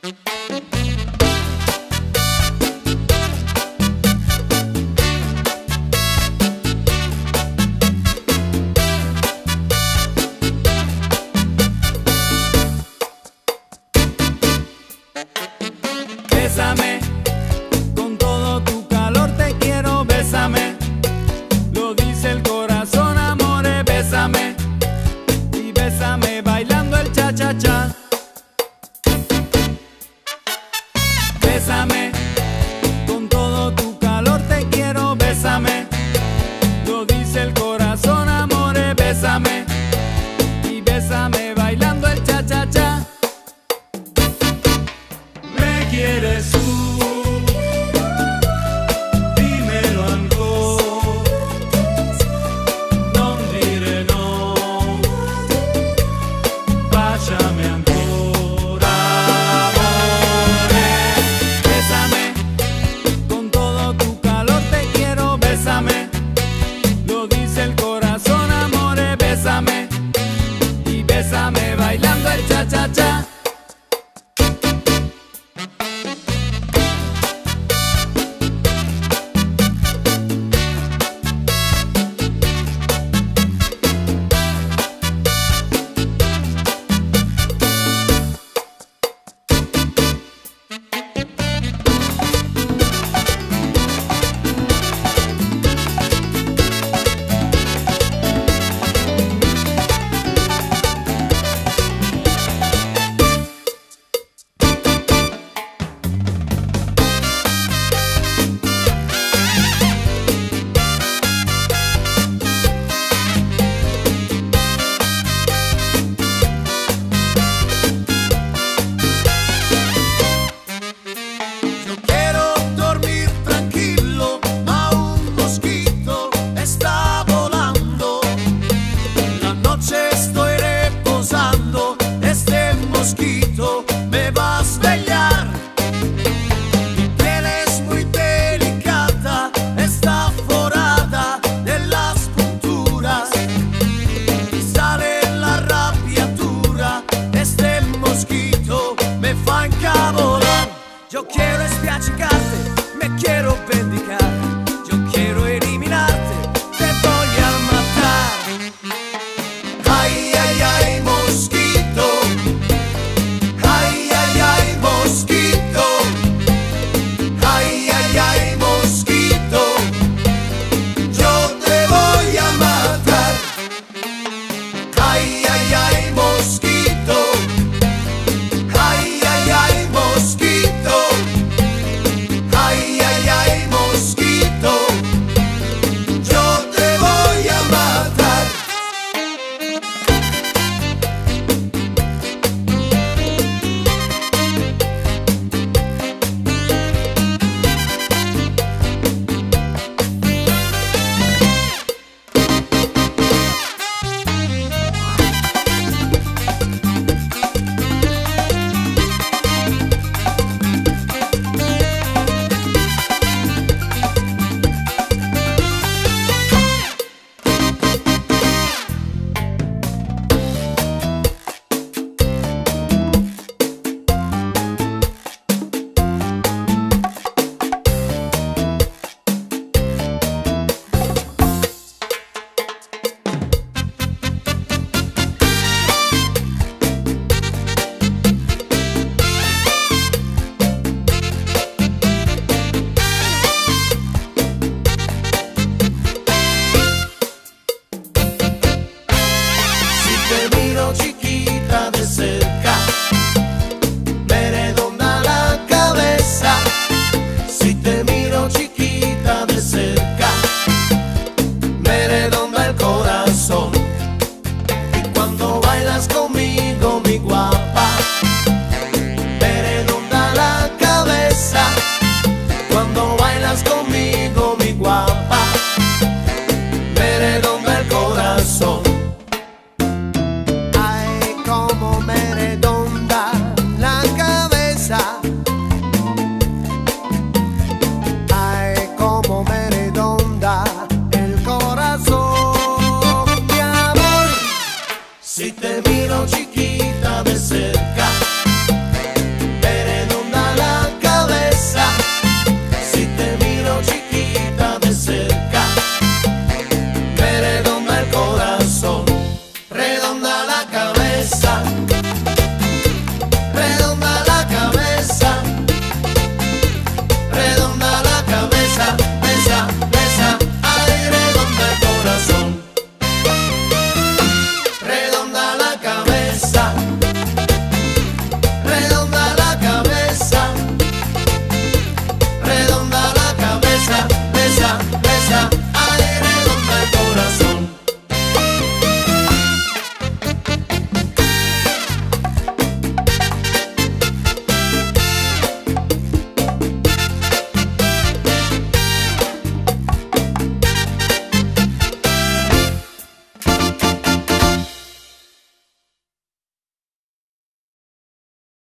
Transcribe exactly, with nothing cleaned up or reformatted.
Bésame, con todo tu calor te quiero, bésame. Lo dice el corazón, amore, bésame. Y bésame bailando el cha-cha-cha. Bésame, con todo tu calor te quiero, bésame. Lo dice el corazón, amore, bésame. Y bésame bailando el cha-cha-cha. ¿Me quieres tú? Dímelo ancora, non dire no. Baciami ancora, amore. Bésame, con todo tu calor te quiero, bésame. Lo dice el corazón, amore, bésame. Y bésame bailando el cha-cha-cha. Me va a svegliar. Mi piel es muy delicada, está forada de las punturas y sale la rabiatura. Este mosquito me fa incavolar. Yo quiero espiachicarte, me quiero bendicionar.